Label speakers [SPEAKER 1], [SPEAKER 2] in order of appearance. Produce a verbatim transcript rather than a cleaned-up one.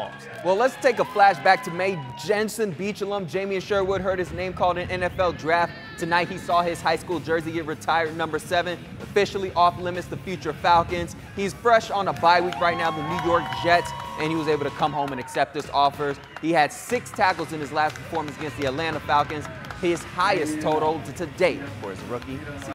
[SPEAKER 1] Well, let's take a flashback to May. Jensen Beach alum Jamien Sherwood heard his name called in N F L draft. Tonight he saw his high school jersey get retired, number seven, officially off limits to future Falcons. He's fresh on a bye week right now, the New York Jets, and he was able to come home and accept this offer. He had six tackles in his last performance against the Atlanta Falcons, his highest total to date for his rookie season.